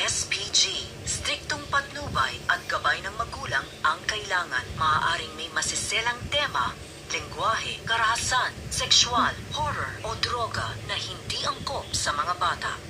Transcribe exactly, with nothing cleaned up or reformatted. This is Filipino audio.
S P G, striktong patnubay at gabay ng magulang ang kailangan. Maaaring may masiselang tema, lengguwahe, karahasan, sexual, horror o droga na hindi angkop sa mga bata.